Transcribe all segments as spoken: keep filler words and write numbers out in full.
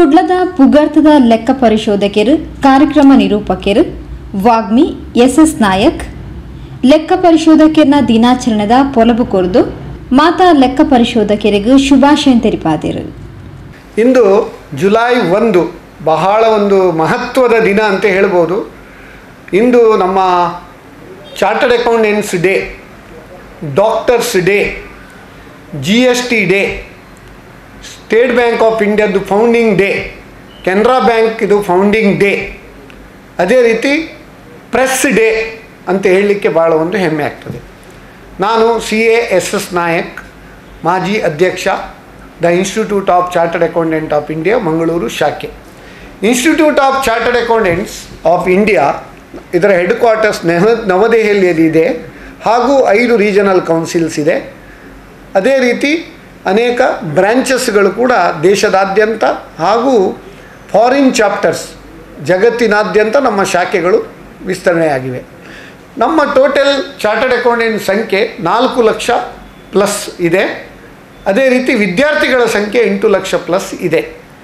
ಕುಡ್ಲದ ಪುಗರ್ತದ ಲೆಕ್ಕ ಪರಿಶೋಧಕರು ಕಾರ್ಯಕ್ರಮ ನಿರೂಪಕರು ವಾಗ್ಮಿ ಎಸ್ ಎಸ್ ನಾಯಕ್ ಲೆಕ್ಕ ಪರಿಶೋಧಕರನ ದಿನಾಚರಣೆದ ಪೊಲಬು ಕೊರ್ದು ಮಾತಾ ಲೆಕ್ಕ ಪರಿಶೋಧಕರಿಗೆ ಶುಭಾಶಯ ತೆರಿಪಾದರು. ಇಂದು ಜುಲೈ ಒಂದು ಬಹಳ ಒಂದು ಮಹತ್ವದ ದಿನ ಅಂತ ಹೇಳ್ಬೋದು. ಇಂದು ನಮ್ಮ chartered accountants day, doctors day, G S T day, state bank of ಇಂಡಿಯಾದ್ದು ಫೌಂಡಿಂಗ್ ಡೇ, ಕೆನರಾ ಬ್ಯಾಂಕ್ ಇದು ಫೌಂಡಿಂಗ್ ಡೇ, ಅದೇ ರೀತಿ ಪ್ರೆಸ್ ಡೇ ಅಂತ ಹೇಳಲಿಕ್ಕೆ ಭಾಳ ಒಂದು ಹೆಮ್ಮೆ ಆಗ್ತದೆ. ನಾನು C A S S Nayak, ಮಾಜಿ ಅಧ್ಯಕ್ಷ, the institute of chartered accountant of India Mangaluru ಶಾಖೆ. Institute of chartered accountants of India ಇದರ ಹೆಡ್ ಕ್ವಾರ್ಟರ್ಸ್ ನವ ನವದೆಹಲಿಯಲ್ಲಿ ಇದೆ ಹಾಗೂ ಐದು ರೀಜನಲ್ ಕೌನ್ಸಿಲ್ಸ್ ಇದೆ. ಅದೇ ರೀತಿ ಅನೇಕ ಬ್ರ್ಯಾಂಚಸ್ಗಳು ಕೂಡ ದೇಶದಾದ್ಯಂತ ಹಾಗೂ ಫಾರಿನ್ ಚಾಪ್ಟರ್ಸ್ ಜಗತ್ತಿನಾದ್ಯಂತ ನಮ್ಮ ಶಾಖೆಗಳು ವಿಸ್ತರಣೆಯಾಗಿವೆ. ನಮ್ಮ ಟೋಟಲ್ ಚಾರ್ಟರ್ಡ್ ಅಕೌಂಟೆಂಟ್ ಸಂಖ್ಯೆ ನಾಲ್ಕು ಲಕ್ಷ ಪ್ಲಸ್ ಇದೆ. ಅದೇ ರೀತಿ ವಿದ್ಯಾರ್ಥಿಗಳ ಸಂಖ್ಯೆ ಎಂಟು ಲಕ್ಷ ಪ್ಲಸ್ ಇದೆ.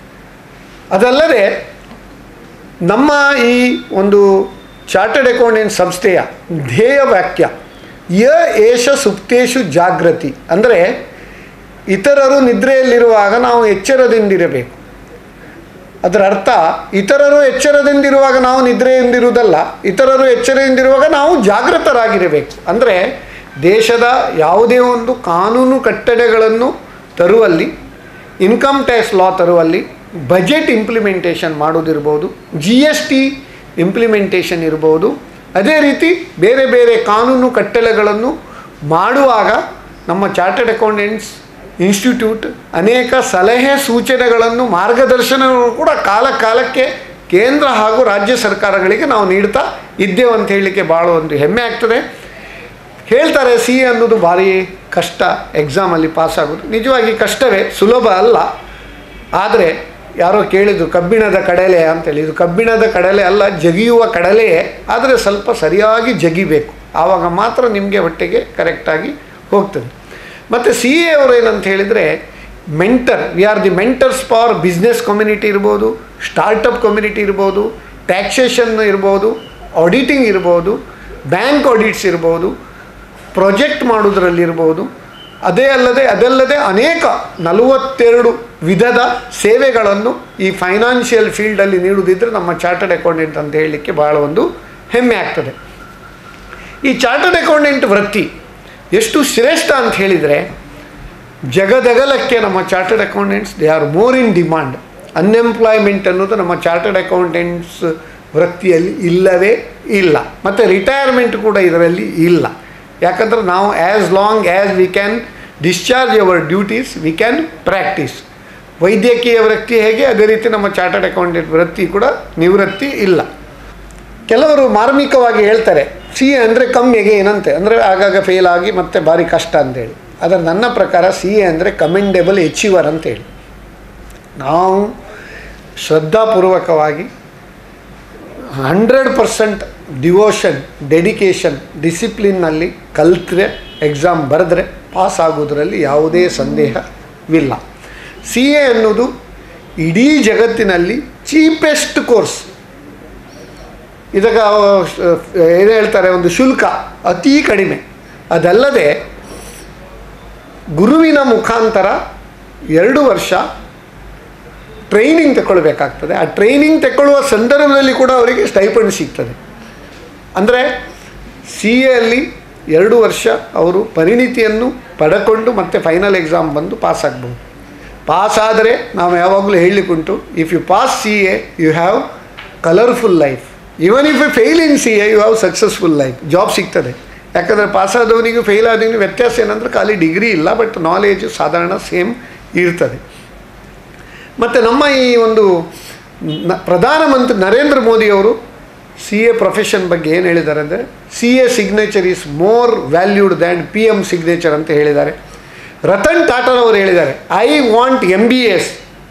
ಅದಲ್ಲದೆ ನಮ್ಮ ಈ ಒಂದು ಚಾರ್ಟರ್ಡ್ ಅಕೌಂಟೆಂಟ್ ಸಂಸ್ಥೆಯ ಧ್ಯೇಯ ವಾಕ್ಯ ಯ ಏಷ ಸುಪ್ತೇಶು ಜಾಗೃತಿ, ಅಂದರೆ ಇತರರು ನಿದ್ರೆಯಲ್ಲಿರುವಾಗ ನಾವು ಎಚ್ಚರದಿಂದಿರಬೇಕು. ಅದರ ಅರ್ಥ ಇತರರು ಎಚ್ಚರದಿಂದಿರುವಾಗ ನಾವು ನಿದ್ರೆಯಿಂದಿರುವುದಲ್ಲ, ಇತರರು ಎಚ್ಚರದಿಂದಿರುವಾಗ ನಾವು ಜಾಗೃತರಾಗಿರಬೇಕು. ಅಂದರೆ ದೇಶದ ಯಾವುದೇ ಒಂದು ಕಾನೂನು ಕಟ್ಟಳೆಗಳನ್ನು ತರುವಲ್ಲಿ, ಇನ್ಕಮ್ ಟ್ಯಾಕ್ಸ್ ಲಾ ತರುವಲ್ಲಿ, ಬಜೆಟ್ ಇಂಪ್ಲಿಮೆಂಟೇಷನ್ ಮಾಡೋದಿರ್ಬೋದು, ಜಿ ಎಸ್ ಟಿ ಇಂಪ್ಲಿಮೆಂಟೇಷನ್ ಇರ್ಬೋದು, ಅದೇ ರೀತಿ ಬೇರೆ ಬೇರೆ ಕಾನೂನು ಕಟ್ಟಳೆಗಳನ್ನು ಮಾಡುವಾಗ ನಮ್ಮ ಚಾರ್ಟರ್ಡ್ ಅಕೌಂಟೆಂಟ್ಸ್ ಇನ್ಸ್ಟಿಟ್ಯೂಟ್ ಅನೇಕ ಸಲಹೆ ಸೂಚನೆಗಳನ್ನು ಮಾರ್ಗದರ್ಶನವನ್ನು ಕೂಡ ಕಾಲ ಕಾಲಕ್ಕೆ ಕೇಂದ್ರ ಹಾಗೂ ರಾಜ್ಯ ಸರ್ಕಾರಗಳಿಗೆ ನಾವು ನೀಡ್ತಾ ಇದ್ದೇವೆ ಅಂತ ಹೇಳಲಿಕ್ಕೆ ಭಾಳ ಒಂದು ಹೆಮ್ಮೆ ಆಗ್ತದೆ. ಹೇಳ್ತಾರೆ ಸಿ ಎ ಅನ್ನೋದು ಭಾರಿ ಕಷ್ಟ, ಎಕ್ಸಾಮಲ್ಲಿ ಪಾಸಾಗೋದು. ನಿಜವಾಗಿ ಕಷ್ಟವೇ, ಸುಲಭ ಅಲ್ಲ. ಆದರೆ ಯಾರೋ ಕೇಳಿದ್ರು ಕಬ್ಬಿಣದ ಕಡಲೆ ಅಂತೇಳಿ, ಇದು ಕಬ್ಬಿಣದ ಕಡಲೆ ಅಲ್ಲ, ಜಗಿಯುವ ಕಡಲೆಯೇ. ಆದರೆ ಸ್ವಲ್ಪ ಸರಿಯಾಗಿ ಜಗಿಬೇಕು, ಆವಾಗ ಮಾತ್ರ ನಿಮಗೆ ಹೊಟ್ಟೆಗೆ ಕರೆಕ್ಟಾಗಿ ಹೋಗ್ತದೆ. ಮತ್ತು ಸಿ ಎ ಅವರು ಏನಂತ ಹೇಳಿದರೆ mentor, we are the mentors for business community ಇರ್ಬೋದು, ಸ್ಟಾರ್ಟಪ್ ಕಮ್ಯುನಿಟಿ ಇರ್ಬೋದು, ಟ್ಯಾಕ್ಸೇಷನ್ ಇರ್ಬೋದು, ಆಡಿಟಿಂಗ್ ಇರ್ಬೋದು, ಬ್ಯಾಂಕ್ ಆಡಿಟ್ಸ್ ಇರ್ಬೋದು, ಪ್ರಾಜೆಕ್ಟ್ ಮಾಡೋದ್ರಲ್ಲಿರ್ಬೋದು. ಅದೇ ಅಲ್ಲದೆ ಅದಲ್ಲದೆ ಅನೇಕ ನಲವತ್ತೆರಡು ವಿಧದ ಸೇವೆಗಳನ್ನು ಈ ಫೈನಾನ್ಷಿಯಲ್ ಫೀಲ್ಡಲ್ಲಿ ನೀಡುವುದಿದ್ದರೆ ನಮ್ಮ ಚಾರ್ಟರ್ಡ್ ಅಕೌಂಟೆಂಟ್ ಅಂತ ಹೇಳಲಿಕ್ಕೆ ಭಾಳ ಒಂದು ಹೆಮ್ಮೆ ಆಗ್ತದೆ. ಈ ಚಾರ್ಟರ್ಡ್ ಅಕೌಂಟೆಂಟ್ ವೃತ್ತಿ ಎಷ್ಟು ಶ್ರೇಷ್ಠ ಅಂತ ಹೇಳಿದರೆ ಜಗದಗಲಕ್ಕೆ ನಮ್ಮ chartered accountants they are more in demand. Unemployment ಅನ್ನೋದು ನಮ್ಮ ಚಾರ್ಟರ್ಡ್ ಅಕೌಂಟೆಂಟ್ಸ್ ವೃತ್ತಿಯಲ್ಲಿ ಇಲ್ಲವೇ ಇಲ್ಲ. ಮತ್ತು ರಿಟೈರ್ಮೆಂಟ್ ಕೂಡ ಇದರಲ್ಲಿ ಇಲ್ಲ. ಯಾಕಂದರೆ ನಾವು as long as we can discharge our duties we can practise. ವೈದ್ಯಕೀಯ ವೃತ್ತಿ ಹೇಗೆ ಅದೇ ರೀತಿ ನಮ್ಮ ಚಾರ್ಟರ್ಡ್ ಅಕೌಂಟೆಂಟ್ ವೃತ್ತಿ ಕೂಡ ನಿವೃತ್ತಿ ಇಲ್ಲ. ಕೆಲವರು ಮಾರ್ಮಿಕವಾಗಿ ಹೇಳ್ತಾರೆ ಸಿ ಎ ಅಂದರೆ ಕಮ್ಮಿಗೆ ಏನಂತೆ, ಅಂದರೆ ಆಗಾಗ ಫೇಲ್ ಆಗಿ ಮತ್ತೆ ಭಾರಿ ಕಷ್ಟ ಅಂತೇಳಿ. ಆದರೆ ನನ್ನ ಪ್ರಕಾರ ಸಿ ಎ ಅಂದರೆ ಕಮೆಂಡೆಬಲ್ ಅಚೀವರ್ ಅಂತೇಳಿ. ನಾವು ಶ್ರದ್ಧಾಪೂರ್ವಕವಾಗಿ ಹಂಡ್ರೆಡ್ ಪರ್ಸೆಂಟ್ ಡಿವೋಷನ್, ಡೆಡಿಕೇಶನ್, ಡಿಸಿಪ್ಲಿನ್ನಲ್ಲಿ ಕಲಿತ್ರೆ, ಎಕ್ಸಾಮ್ ಬರೆದ್ರೆ ಪಾಸ್ ಆಗೋದ್ರಲ್ಲಿ ಯಾವುದೇ ಸಂದೇಹವಿಲ್ಲ. ಸಿ ಎ ಅನ್ನೋದು ಇಡೀ ಜಗತ್ತಿನಲ್ಲಿ ಚೀಪೆಸ್ಟ್ ಕೋರ್ಸ್. ಇದಕ್ಕೆ ಏನು ಹೇಳ್ತಾರೆ, ಒಂದು ಶುಲ್ಕ ಅತೀ ಕಡಿಮೆ. ಅದಲ್ಲದೆ ಗುರುವಿನ ಮುಖಾಂತರ ಎರಡು ವರ್ಷ ಟ್ರೈನಿಂಗ್ ತಗೊಳ್ಬೇಕಾಗ್ತದೆ. ಆ ಟ್ರೈನಿಂಗ್ ತಗೊಳ್ಳುವ ಸಂದರ್ಭದಲ್ಲಿ ಕೂಡ ಅವರಿಗೆ ಸ್ಟೈಪಂಡ್ ಸಿಗ್ತದೆ. ಅಂದರೆ ಸಿ ಎ ಅಲ್ಲಿ ಎರಡು ವರ್ಷ ಅವರು ಪರಿಣಿತಿಯನ್ನು ಪಡ್ಕೊಂಡು ಮತ್ತೆ ಫೈನಲ್ ಎಕ್ಸಾಮ್ ಬಂದು ಪಾಸ್ ಆಗ್ಬೋದು. ಪಾಸ್ ಆದರೆ ನಾವು ಯಾವಾಗಲೂ ಹೇಳಲಿಕ್ಕುಂಟು, if you pass C A you have colourful life, even if you fail in C A you have successful life. Job ಸಿಗ್ತದೆ. ಯಾಕಂದರೆ ಪಾಸಾದವನಿಗೂ ಫೇಲ್ ಆದವನಿಗೂ ವ್ಯತ್ಯಾಸ ಏನಂದರೆ ಖಾಲಿ ಡಿಗ್ರಿ ಇಲ್ಲ, ಬಟ್ ನಾಲೇಜು ಸಾಧಾರಣ ಸೇಮ್ ಇರ್ತದೆ. ಮತ್ತು ನಮ್ಮ ಈ ಒಂದು ನ ಪ್ರಧಾನಮಂತ್ರಿ ನರೇಂದ್ರ ಮೋದಿಯವರು ಸಿ ಎ ಪ್ರೊಫೆಷನ್ ಬಗ್ಗೆ ಏನು ಹೇಳಿದ್ದಾರೆ ಅಂದರೆ, C A signature is more valued than P M signature ಅಂತ ಹೇಳಿದ್ದಾರೆ. ರತನ್ ಟಾಟಾರವರು ಹೇಳಿದ್ದಾರೆ, I want M B S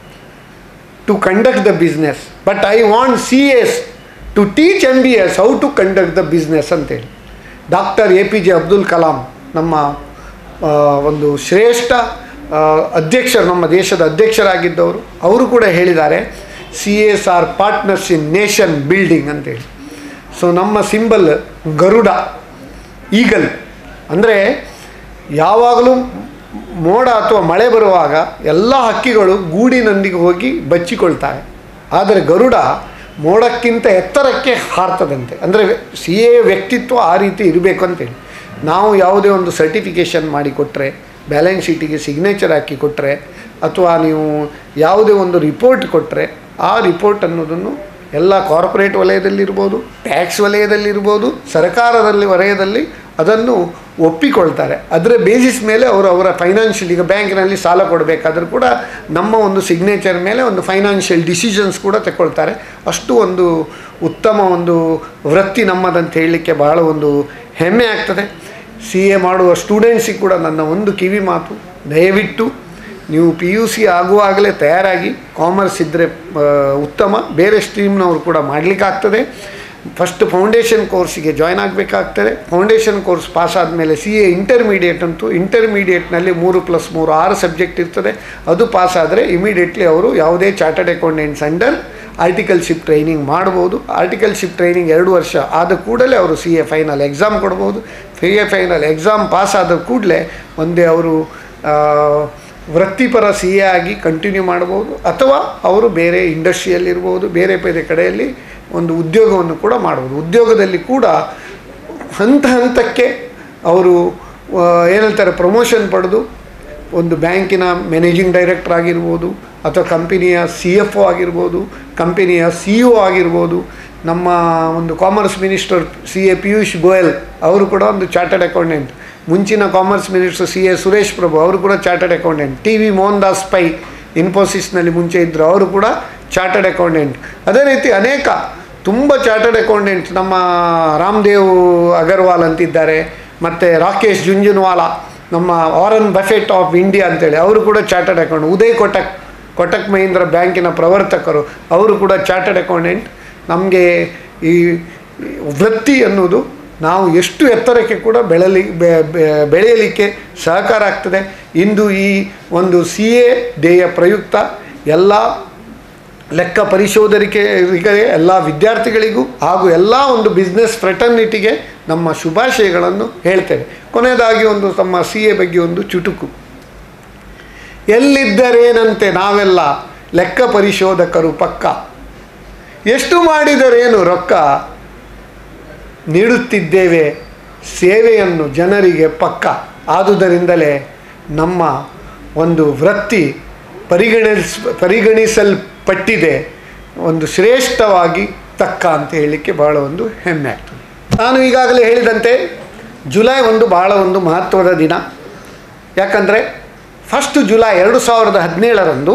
to conduct the business, but I want C S to teach M B S how to conduct the business ಅಂತೇಳಿ. Doctor A P J Abdul Kalam ನಮ್ಮ ಒಂದು ಶ್ರೇಷ್ಠ ಅಧ್ಯಕ್ಷರು, ನಮ್ಮ ದೇಶದ ಅಧ್ಯಕ್ಷರಾಗಿದ್ದವರು, ಅವರು ಕೂಡ ಹೇಳಿದ್ದಾರೆ C S are partners in nation building ಅಂತೇಳಿ. ಸೊ ನಮ್ಮ ಸಿಂಬಲ್ ಗರುಡ, ಈಗಲ್. ಅಂದರೆ ಯಾವಾಗಲೂ ಮೋಡ ಅಥವಾ ಮಳೆ ಬರುವಾಗ ಎಲ್ಲ ಹಕ್ಕಿಗಳು ಗೂಡಿನೊಂದಿಗೆ ಹೋಗಿ ಬಚ್ಚಿಕೊಳ್ತವೆ. ಆದರೆ ಗರುಡ ಮೋಡಕ್ಕಿಂತ ಎತ್ತರಕ್ಕೆ ಹಾರ್ತದಂತೆ. ಅಂದರೆ ಸಿ ಎ ವ್ಯಕ್ತಿತ್ವ ಆ ರೀತಿ ಇರಬೇಕು ಅಂತೇಳಿ. ನಾವು ಯಾವುದೇ ಒಂದು ಸರ್ಟಿಫಿಕೇಷನ್ ಮಾಡಿಕೊಟ್ರೆ, ಬ್ಯಾಲೆನ್ಸ್ ಶೀಟಿಗೆ ಸಿಗ್ನೇಚರ್ ಹಾಕಿ ಕೊಟ್ಟರೆ, ಅಥವಾ ನೀವು ಯಾವುದೇ ಒಂದು ರಿಪೋರ್ಟ್ ಕೊಟ್ಟರೆ, ಆ ರಿಪೋರ್ಟ್ ಅನ್ನೋದನ್ನು ಎಲ್ಲ ಕಾರ್ಪೊರೇಟ್ ವಲಯದಲ್ಲಿರ್ಬೋದು, ಟ್ಯಾಕ್ಸ್ ವಲಯದಲ್ಲಿರ್ಬೋದು, ಸರ್ಕಾರದಲ್ಲಿ ವಲಯದಲ್ಲಿ ಅದನ್ನು ಒಪ್ಪಿಕೊಳ್ತಾರೆ. ಅದರ ಬೇಸಿಸ್ ಮೇಲೆ ಅವರು ಅವರ ಫೈನಾನ್ಷಿಯಲ್, ಈಗ ಬ್ಯಾಂಕಿನಲ್ಲಿ ಸಾಲ ಕೊಡಬೇಕಾದ್ರೂ ಕೂಡ ನಮ್ಮ ಒಂದು ಸಿಗ್ನೇಚರ್ ಮೇಲೆ ಒಂದು ಫೈನಾನ್ಷಿಯಲ್ ಡಿಸಿಷನ್ಸ್ ಕೂಡ ತಗೊಳ್ತಾರೆ. ಅಷ್ಟು ಒಂದು ಉತ್ತಮ ಒಂದು ವೃತ್ತಿ ನಮ್ಮದಂತ ಹೇಳಲಿಕ್ಕೆ ಬಹಳ ಒಂದು ಹೆಮ್ಮೆ ಆಗ್ತದೆ. ಸಿ ಎ ಮಾಡುವ ಸ್ಟೂಡೆಂಟ್ಸಿಗೆ ಕೂಡ ನನ್ನ ಒಂದು ಕಿವಿ ಮಾತು, ದಯವಿಟ್ಟು ನೀವು ಪಿ ಯು ಸಿ ಆಗುವಾಗಲೇ ತಯಾರಾಗಿ, ಕಾಮರ್ಸ್ ಇದ್ದರೆ ಉತ್ತಮ, ಬೇರೆ ಸ್ಟ್ರೀಮ್ನವರು ಕೂಡ ಮಾಡಲಿಕ್ಕಾಗ್ತದೆ. ಫಸ್ಟ್ ಫೌಂಡೇಶನ್ ಕೋರ್ಸಿಗೆ ಜಾಯ್ನ್ ಆಗಬೇಕಾಗ್ತದೆ. ಫೌಂಡೇಶನ್ ಕೋರ್ಸ್ ಪಾಸ್ ಆದಮೇಲೆ ಸಿ ಎ ಇಂಟರ್ಮೀಡಿಯೇಟ್ ಅಂತೂ, ಇಂಟರ್ಮೀಡಿಯೇಟ್ನಲ್ಲಿ ಮೂರು ಪ್ಲಸ್ ಮೂರು ಆರು ಸಬ್ಜೆಕ್ಟ್ ಇರ್ತದೆ. ಅದು ಪಾಸ್ ಆದರೆ ಇಮಿಡಿಯೇಟ್ಲಿ ಅವರು ಯಾವುದೇ chartered accountants under articleship training ಮಾಡ್ಬೋದು. ಆರ್ಟಿಕಲ್ಶಿಪ್ ಟ್ರೈನಿಂಗ್ ಎರಡು ವರ್ಷ ಆದ ಕೂಡಲೇ ಅವರು ಸಿ ಎ ಫೈನಲ್ ಎಕ್ಸಾಮ್ ಕೊಡ್ಬೋದು. C A final exam pass ಆದ ಕೂಡಲೇ ಒಂದೇ ಅವರು ವೃತ್ತಿಪರ ಸಿ ಎ ಆಗಿ ಕಂಟಿನ್ಯೂ ಮಾಡ್ಬೋದು, ಅಥವಾ ಅವರು ಬೇರೆ ಇಂಡಸ್ಟ್ರಿಯಲ್ಲಿರ್ಬೋದು, ಬೇರೆ ಬೇರೆ ಕಡೆಯಲ್ಲಿ ಒಂದು ಉದ್ಯೋಗವನ್ನು ಕೂಡ ಮಾಡ್ಬೋದು. ಉದ್ಯೋಗದಲ್ಲಿ ಕೂಡ ಹಂತ ಹಂತಕ್ಕೆ ಅವರು ಏನು ಹೇಳ್ತಾರೆ, ಪ್ರಮೋಷನ್ ಪಡೆದು ಒಂದು ಬ್ಯಾಂಕಿನ ಮ್ಯಾನೇಜಿಂಗ್ ಡೈರೆಕ್ಟರ್ ಆಗಿರ್ಬೋದು, ಅಥವಾ ಕಂಪನಿಯ ಸಿ ಎಫ್ ಒ ಆಗಿರ್ಬೋದು, ಕಂಪನಿಯ ಸಿ ಇ ಒ ಆಗಿರ್ಬೋದು. ನಮ್ಮ ಒಂದು commerce minister C A Piyush Goyal ಅವರು ಕೂಡ ಒಂದು ಚಾರ್ಟರ್ಡ್ ಅಕೌಂಟೆಂಟ್. ಮುಂಚಿನ commerce minister C A Suresh Prabhu ಅವರು ಕೂಡ chartered accountant. T V Mohandas Pai ಇನ್ಫೋಸಿಸ್ನಲ್ಲಿ ಮುಂಚೆ ಇದ್ದರು, ಅವರು ಕೂಡ ಚಾರ್ಟರ್ಡ್ ಅಕೌಂಟೆಂಟ್. ಅದೇ ರೀತಿ ಅನೇಕ ತುಂಬ ಚಾರ್ಟರ್ಡ್ ಅಕೌಂಟೆಂಟ್, ನಮ್ಮ ರಾಮದೇವ್ ಅಗರ್ವಾಲ್ ಅಂತಿದ್ದಾರೆ, ಮತ್ತು ರಾಕೇಶ್ ಜುಂಜುನ್ವಾಲಾ, ನಮ್ಮ ವಾರನ್ ಬಫೆಟ್ ಆಫ್ ಇಂಡಿಯಾ ಅಂತೇಳಿ ಅವರು ಕೂಡ ಚಾರ್ಟರ್ಡ್ ಅಕೌಂಟ್. ಉದಯ್ ಕೊಟಕ್, ಕೊಟಕ್ ಮಹೀಂದ್ರ ಬ್ಯಾಂಕಿನ ಪ್ರವರ್ತಕರು, ಅವರು ಕೂಡ ಚಾರ್ಟರ್ಡ್ ಅಕೌಂಟೆಂಟ್. ನಮಗೆ ಈ ವೃತ್ತಿ ಅನ್ನೋದು ನಾವು ಎಷ್ಟು ಎತ್ತರಕ್ಕೆ ಕೂಡ ಬೆಳಲಿ ಬೆಳೆಯಲಿಕ್ಕೆ ಸಹಕಾರ ಆಗ್ತದೆ. ಇಂದು ಈ ಒಂದು ಸಿ ಎ ಡೇಯ ಪ್ರಯುಕ್ತ ಎಲ್ಲ ಲೆಕ್ಕ ಪರಿಶೋಧಕರಿಗೆ, ಎಲ್ಲ ವಿದ್ಯಾರ್ಥಿಗಳಿಗೂ ಹಾಗೂ ಎಲ್ಲ ಒಂದು ಬಿಸ್ನೆಸ್ ಫ್ರೆಟರ್ನಿಟಿಗೆ ನಮ್ಮ ಶುಭಾಶಯಗಳನ್ನು ಹೇಳ್ತೇವೆ. ಕೊನೆಯದಾಗಿ ಒಂದು ತಮ್ಮ ಸಿ ಎ ಬಗ್ಗೆ ಒಂದು ಚುಟುಕು. ಎಲ್ಲಿದ್ದರೇನಂತೆ ನಾವೆಲ್ಲ ಲೆಕ್ಕ ಪರಿಶೋಧಕರು ಪಕ್ಕ, ಎಷ್ಟು ಮಾಡಿದರೇನು ರೊಕ್ಕ, ನೀಡುತ್ತಿದ್ದೇವೆ ಸೇವೆಯನ್ನು ಜನರಿಗೆ ಪಕ್ಕ. ಆದುದರಿಂದಲೇ ನಮ್ಮ ಒಂದು ವೃತ್ತಿ ಪರಿಗಣಿಸ್ ಪರಿಗಣಿಸಲ್ಪಟ್ಟಿದೆ ಒಂದು ಶ್ರೇಷ್ಠವಾಗಿ ತಕ್ಕ ಅಂತ ಹೇಳಲಿಕ್ಕೆ ಬಹಳ ಒಂದು ಹೆಮ್ಮೆ ಆಗ್ತದೆ. ನಾನು ಈಗಾಗಲೇ ಹೇಳಿದಂತೆ ಜುಲೈ ಒಂದು ಬಹಳ ಒಂದು ಮಹತ್ವದ ದಿನ. ಯಾಕಂದರೆ ಫಸ್ಟ್ ಜುಲೈ ಎರಡು ಸಾವಿರದ ಹದಿನೇಳರಂದು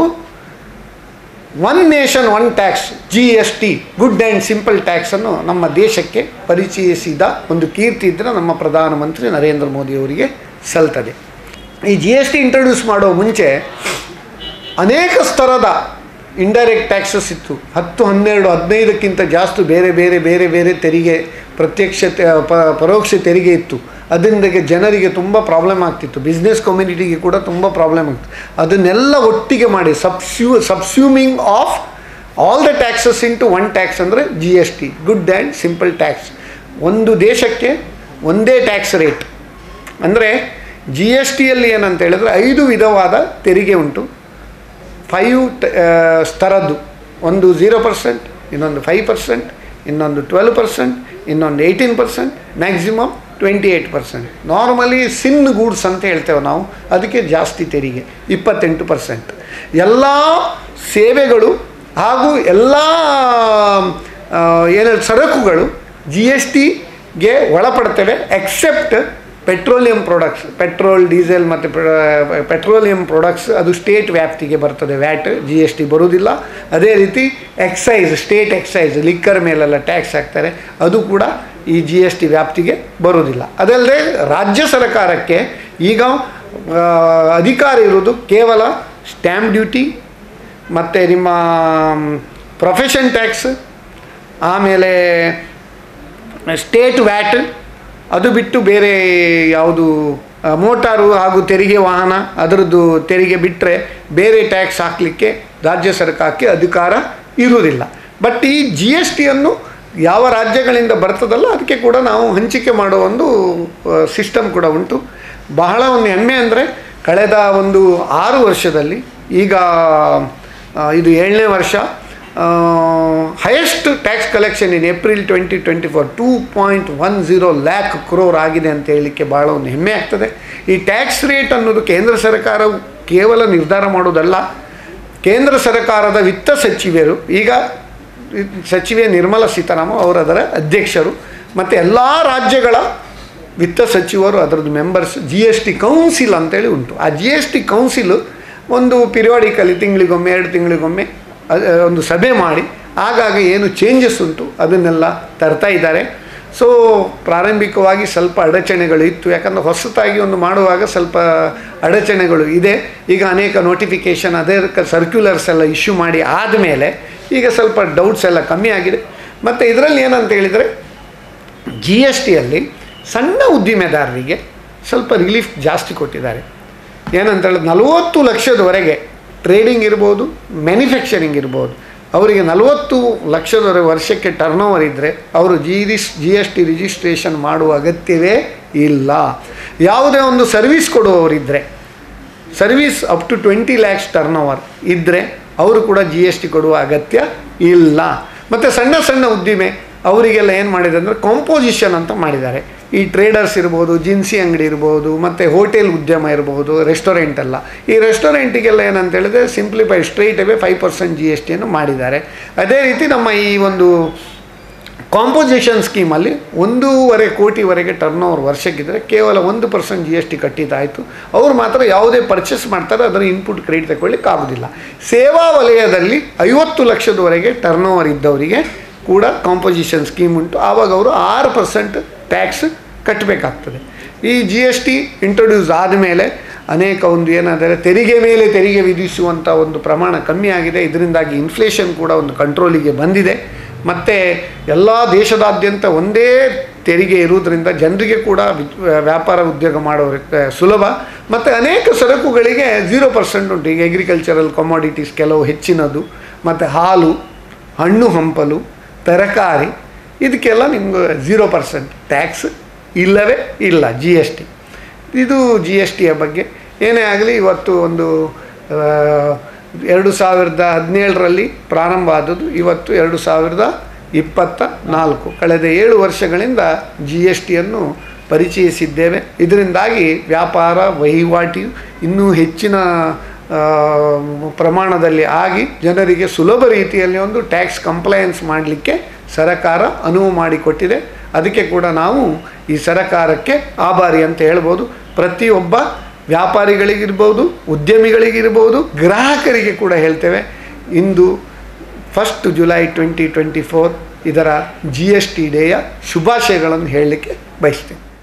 one nation one tax, G S T, good and simple ಟ್ಯಾಕ್ಸನ್ನು ನಮ್ಮ ದೇಶಕ್ಕೆ ಪರಿಚಯಿಸಿದ ಒಂದು ಕೀರ್ತಿ ಇದ್ದರೆ ನಮ್ಮ ಪ್ರಧಾನಮಂತ್ರಿ ನರೇಂದ್ರ ಮೋದಿಯವರಿಗೆ ಸಲ್ತದೆ. ಈ ಜಿ ಎಸ್ ಟಿ ಇಂಟ್ರೊಡ್ಯೂಸ್ ಮಾಡೋ ಮುಂಚೆ ಅನೇಕ ಸ್ತರದ ಇಂಡೈರೆಕ್ಟ್ ಟ್ಯಾಕ್ಸಸ್ ಇತ್ತು. ಹತ್ತು ಹನ್ನೆರಡು ಹದಿನೈದಕ್ಕಿಂತ ಜಾಸ್ತಿ ಬೇರೆ ಬೇರೆ ಬೇರೆ ಬೇರೆ ತೆರಿಗೆ, ಪ್ರತ್ಯಕ್ಷ ಪರೋಕ್ಷ ತೆರಿಗೆ ಇತ್ತು. ಅದರಿಂದ ಜನರಿಗೆ ತುಂಬ ಪ್ರಾಬ್ಲಮ್ ಆಗ್ತಿತ್ತು, ಬಿಸ್ನೆಸ್ ಕಮ್ಯುನಿಟಿಗೆ ಕೂಡ ತುಂಬ ಪ್ರಾಬ್ಲಮ್ ಆಗ್ತಿತ್ತು. ಅದನ್ನೆಲ್ಲ ಒಟ್ಟಿಗೆ ಮಾಡಿ ಸಬ್ಸ್ಯೂ subsuming of all the taxes into one tax ಅಂದರೆ G S T, good and simple tax. ಒಂದು ದೇಶಕ್ಕೆ ಒಂದೇ ಟ್ಯಾಕ್ಸ್ ರೇಟ್. ಅಂದರೆ ಜಿ ಎಸ್ ಟಿಯಲ್ಲಿ ಏನಂತ ಹೇಳಿದ್ರೆ ಐದು ವಿಧವಾದ ತೆರಿಗೆ ಉಂಟು. ಫೈವ್ ಸ್ತರದ್ದು, ಒಂದು ಝೀರೋ ಪರ್ಸೆಂಟ್, ಇನ್ನೊಂದು ಫೈವ್ ಪರ್ಸೆಂಟ್, ಇನ್ನೊಂದು ಟ್ವೆಲ್ವ್ ಪರ್ಸೆಂಟ್, ಇನ್ನೊಂದು eighteen percent, maximum twenty eight percent. Normally sin goods ಅಂತ ಹೇಳ್ತೇವೆ ನಾವು, ಅದಕ್ಕೆ ಜಾಸ್ತಿ ತೆರಿಗೆ ಇಪ್ಪತ್ತೆಂಟು ಪರ್ಸೆಂಟ್. ಎಲ್ಲ ಸೇವೆಗಳು ಹಾಗೂ ಎಲ್ಲ ಏನ ಸರಕುಗಳು ಜಿ ಎಸ್ ಟಿಗೆ ಒಳಪಡ್ತವೆ, except petroleum products. Petrol, diesel ಮತ್ತು ಪೆಟ್ರೋಲಿಯಂ ಪ್ರಾಡಕ್ಟ್ಸ್ ಅದು ಸ್ಟೇಟ್ ವ್ಯಾಪ್ತಿಗೆ ಬರ್ತದೆ, ವ್ಯಾಟ್ ಜಿ ಎಸ್ ಟಿ ಬರುವುದಿಲ್ಲ. ಅದೇ ರೀತಿ ಎಕ್ಸೈಸ್, ಸ್ಟೇಟ್ ಎಕ್ಸೈಸ್, ಲಿಕ್ಕರ್ ಮೇಲೆಲ್ಲ ಟ್ಯಾಕ್ಸ್ ಹಾಕ್ತಾರೆ, ಅದು ಕೂಡ ಈ ಜಿ ಎಸ್ ಟಿ ವ್ಯಾಪ್ತಿಗೆ ಬರುವುದಿಲ್ಲ. ಅದಲ್ಲದೆ ರಾಜ್ಯ ಸರ್ಕಾರಕ್ಕೆ ಈಗ ಅಧಿಕಾರ ಇರುವುದು ಕೇವಲ ಸ್ಟ್ಯಾಂಪ್ ಡ್ಯೂಟಿ ಮತ್ತು ನಿಮ್ಮ ಪ್ರೊಫೆಷನ್ ಟ್ಯಾಕ್ಸ್, ಆಮೇಲೆ ಸ್ಟೇಟ್ ವ್ಯಾಟ್, ಅದು ಬಿಟ್ಟು ಬೇರೆ ಯಾವುದು ಮೋಟಾರು ಹಾಗೂ ತೆರಿಗೆ ವಾಹನ ಅದರದ್ದು ತೆರಿಗೆ ಬಿಟ್ಟರೆ ಬೇರೆ ಟ್ಯಾಕ್ಸ್ ಹಾಕಲಿಕ್ಕೆ ರಾಜ್ಯ ಸರ್ಕಾರಕ್ಕೆ ಅಧಿಕಾರ ಇರುವುದಿಲ್ಲ. ಬಟ್ ಈ ಜಿ ಎಸ್ ಟಿಯನ್ನು ಯಾವ ರಾಜ್ಯಗಳಿಂದ ಬರ್ತದಲ್ಲ ಅದಕ್ಕೆ ಕೂಡ ನಾವು ಹಂಚಿಕೆ ಮಾಡೋ ಒಂದು ಸಿಸ್ಟಮ್ ಕೂಡ ಉಂಟು. ಬಹಳ ಒಂದು ಹೆಮ್ಮೆ ಅಂದರೆ ಕಳೆದ ಒಂದು ಆರು ವರ್ಷದಲ್ಲಿ ಈಗ ಇದು ಏಳನೇ ವರ್ಷ highest tax collection in April twenty twenty four two point one zero lakh crore ಆಗಿದೆ ಅಂತ ಹೇಳಲಿಕ್ಕೆ ಭಾಳ ಒಂದು ಹೆಮ್ಮೆ ಆಗ್ತದೆ. ಈ ಟ್ಯಾಕ್ಸ್ ರೇಟ್ ಅನ್ನೋದು ಕೇಂದ್ರ ಸರ್ಕಾರವು ಕೇವಲ ನಿರ್ಧಾರ ಮಾಡೋದಲ್ಲ. ಕೇಂದ್ರ ಸರ್ಕಾರದ ವಿತ್ತ ಸಚಿವರು ಈಗ ಸಚಿವೆ ನಿರ್ಮಲಾ ಸೀತಾರಾಮನ್ ಅವರು ಅದರ ಅಧ್ಯಕ್ಷರು ಮತ್ತು ಎಲ್ಲ ರಾಜ್ಯಗಳ ವಿತ್ತ ಸಚಿವರು ಅದರದ್ದು members. G S T council ಅಂತೇಳಿ ಉಂಟು. ಆ ಜಿ ಎಸ್ ಟಿ ಕೌನ್ಸಿಲು ಒಂದು ಪಿರಿಯಾಡಿಕಲಿ ತಿಂಗಳಿಗೊಮ್ಮೆ ಎರಡು ತಿಂಗಳಿಗೊಮ್ಮೆ ಒಂದು ಸಭೆ ಮಾಡಿ ಆಗಾಗ ಏನು ಚೇಂಜಸ್ ಉಂಟು ಅದನ್ನೆಲ್ಲ ತರ್ತಾ ಇದ್ದಾರೆ. ಸೊ ಪ್ರಾರಂಭಿಕವಾಗಿ ಸ್ವಲ್ಪ ಅಡಚಣೆಗಳು ಇತ್ತು, ಯಾಕಂದರೆ ಹೊಸತಾಗಿ ಒಂದು ಮಾಡುವಾಗ ಸ್ವಲ್ಪ ಅಡಚಣೆಗಳು ಇದೆ. ಈಗ ಅನೇಕ ನೋಟಿಫಿಕೇಷನ್ ಅದೇ ಸರ್ಕ್ಯುಲರ್ಸ್ ಎಲ್ಲ ಇಶ್ಯೂ ಮಾಡಿ ಆದಮೇಲೆ ಈಗ ಸ್ವಲ್ಪ ಡೌಟ್ಸ್ ಎಲ್ಲ ಕಮ್ಮಿ ಆಗಿದೆ. ಮತ್ತು ಇದರಲ್ಲಿ ಏನಂತ ಹೇಳಿದರೆ ಜಿ ಎಸ್ ಟಿಯಲ್ಲಿ ಸಣ್ಣ ಉದ್ದಿಮೆದಾರರಿಗೆ ಸ್ವಲ್ಪ ರಿಲೀಫ್ ಜಾಸ್ತಿ ಕೊಟ್ಟಿದ್ದಾರೆ. ಏನಂತ ಹೇಳಿದ್ರೆ ನಲವತ್ತು ಲಕ್ಷದವರೆಗೆ ಟ್ರೇಡಿಂಗ್ ಇರ್ಬೋದು, ಮ್ಯಾನುಫ್ಯಾಕ್ಚರಿಂಗ್ ಇರ್ಬೋದು, ಅವರಿಗೆ ನಲವತ್ತು ಲಕ್ಷದವರೆಗೆ ವರ್ಷಕ್ಕೆ ಟರ್ನ್ ಓವರ್ ಇದ್ದರೆ ಅವರು ಜಿ ರಿಸ್ ಜಿ ಎಸ್ ಟಿ ರಿಜಿಸ್ಟ್ರೇಷನ್ ಮಾಡುವ ಅಗತ್ಯವೇ ಇಲ್ಲ. ಯಾವುದೇ ಒಂದು ಸರ್ವಿಸ್ ಕೊಡುವವರಿದ್ದರೆ, service up to twenty lakhs turnover ಇದ್ದರೆ ಅವರು ಕೂಡ ಜಿ ಎಸ್ ಟಿ ಕೊಡುವ ಅಗತ್ಯ ಇಲ್ಲ. ಮತ್ತು ಸಣ್ಣ ಸಣ್ಣ ಉದ್ದಿಮೆ ಅವರಿಗೆಲ್ಲ ಏನು ಮಾಡಿದೆ ಅಂದರೆ ಕಾಂಪೋಸಿಷನ್ ಅಂತ ಮಾಡಿದ್ದಾರೆ. ಈ ಟ್ರೇಡರ್ಸ್ ಇರ್ಬೋದು, ಜಿನ್ಸಿ ಅಂಗಡಿ ಇರ್ಬೋದು, ಮತ್ತು ಹೋಟೆಲ್ ಉದ್ಯಮ ಇರ್ಬೋದು, ರೆಸ್ಟೋರೆಂಟ್ ಎಲ್ಲ. ಈ ರೆಸ್ಟೋರೆಂಟಿಗೆಲ್ಲ ಏನಂತ ಹೇಳಿದ್ರೆ simplify straight away five percent G S ಟಿಯನ್ನು ಮಾಡಿದ್ದಾರೆ. ಅದೇ ರೀತಿ ನಮ್ಮ ಈ ಒಂದು ಕಾಂಪೋಸಿಷನ್ ಸ್ಕೀಮಲ್ಲಿ ಒಂದೂವರೆ ಕೋಟಿವರೆಗೆ ಟರ್ನ್ ಓವರ್ ವರ್ಷಕ್ಕಿದ್ರೆ ಕೇವಲ ಒಂದು ಪರ್ಸೆಂಟ್ ಜಿ ಎಸ್ ಟಿ ಕಟ್ಟಿದ್ದಾಯಿತು. ಅವರು ಮಾತ್ರ ಯಾವುದೇ ಪರ್ಚೇಸ್ ಮಾಡ್ತಾರೆ ಅದರ ಇನ್ಪುಟ್ ಕ್ರೆಡಿಟ್ ತಗೊಳ್ಳಿಕ್ಕೆ ಆಗೋದಿಲ್ಲ. ಸೇವಾ ವಲಯದಲ್ಲಿ ಐವತ್ತು ಲಕ್ಷದವರೆಗೆ ಟರ್ನ್ ಓವರ್ ಇದ್ದವರಿಗೆ ಕೂಡ ಕಾಂಪೋಸಿಷನ್ ಸ್ಕೀಮ್ ಉಂಟು. ಆವಾಗ ಅವರು ಆರು ಪರ್ಸೆಂಟ್ ಟ್ಯಾಕ್ಸ್ ಕಟ್ಟಬೇಕಾಗ್ತದೆ. ಈ ಜಿ ಎಸ್ ಟಿ ಇಂಟ್ರೊಡ್ಯೂಸ್ ಆದಮೇಲೆ ಅನೇಕ ಒಂದು ಏನಾದರೆ ತೆರಿಗೆ ಮೇಲೆ ತೆರಿಗೆ ವಿಧಿಸುವಂಥ ಒಂದು ಪ್ರಮಾಣ ಕಮ್ಮಿ ಆಗಿದೆ. ಇದರಿಂದಾಗಿ ಇನ್ಫ್ಲೇಷನ್ ಕೂಡ ಒಂದು ಕಂಟ್ರೋಲಿಗೆ ಬಂದಿದೆ. ಮತ್ತು ಎಲ್ಲ ದೇಶದಾದ್ಯಂತ ಒಂದೇ ತೆರಿಗೆ ಇರುವುದರಿಂದ ಜನರಿಗೆ ಕೂಡ ವ್ಯಾಪಾರ ಉದ್ಯೋಗ ಮಾಡೋರಿಗೆ ಸುಲಭ. ಮತ್ತು ಅನೇಕ ಸರಕುಗಳಿಗೆ ಝೀರೋ ಪರ್ಸೆಂಟ್ ಉಂಟು. ಈಗ ಅಗ್ರಿಕಲ್ಚರಲ್ ಕಮಾಡಿಟೀಸ್ ಕೆಲವು ಹೆಚ್ಚಿನದು, ಮತ್ತು ಹಾಲು, ಹಣ್ಣು ಹಂಪಲು, ತರಕಾರಿ ಇದಕ್ಕೆಲ್ಲ ನಿಮ್ಗೆ ಝೀರೋ ಪರ್ಸೆಂಟ್ ಟ್ಯಾಕ್ಸ್ ಇಲ್ಲವೇ ಇಲ್ಲ ಜಿ ಎಸ್ ಟಿ. ಇದು ಜಿ ಎಸ್ ಟಿಯ ಬಗ್ಗೆ. ಏನೇ ಆಗಲಿ ಇವತ್ತು ಒಂದು ಎರಡು ಸಾವಿರದ ಹದಿನೇಳರಲ್ಲಿ ಪ್ರಾರಂಭ ಆದದ್ದು, ಇವತ್ತು ಎರಡು ಸಾವಿರದ ಇಪ್ಪತ್ತ ನಾಲ್ಕು ಕಳೆದ ಏಳು ವರ್ಷಗಳಿಂದ ಜಿ ಎಸ್ ಟಿಯನ್ನು ಪರಿಚಯಿಸಿದ್ದೇವೆ. ಇದರಿಂದಾಗಿ ವ್ಯಾಪಾರ ವಹಿವಾಟು ಇನ್ನೂ ಹೆಚ್ಚಿನ ಪ್ರಮಾಣದಲ್ಲಿ ಆಗಿ ಜನರಿಗೆ ಸುಲಭ ರೀತಿಯಲ್ಲಿ ಒಂದು ಟ್ಯಾಕ್ಸ್ ಕಂಪ್ಲೈನ್ಸ್ ಮಾಡಲಿಕ್ಕೆ ಸರಕಾರ ಅನುವು ಮಾಡಿಕೊಟ್ಟಿದೆ. ಅದಕ್ಕೆ ಕೂಡ ನಾವು ಈ ಸರಕಾರಕ್ಕೆ ಆಭಾರಿ ಅಂತ ಹೇಳ್ಬೋದು. ಪ್ರತಿಯೊಬ್ಬ ವ್ಯಾಪಾರಿಗಳಿಗಿರ್ಬೋದು, ಉದ್ಯಮಿಗಳಿಗಿರ್ಬೋದು, ಗ್ರಾಹಕರಿಗೆ ಕೂಡ ಹೇಳ್ತೇವೆ, ಇಂದು first July twenty twenty four ಇದರ ಜಿ ಎಸ್ ಟಿ ಡೇಯ ಶುಭಾಶಯಗಳನ್ನು ಹೇಳಲಿಕ್ಕೆ ಬಯಸ್ತೇನೆ.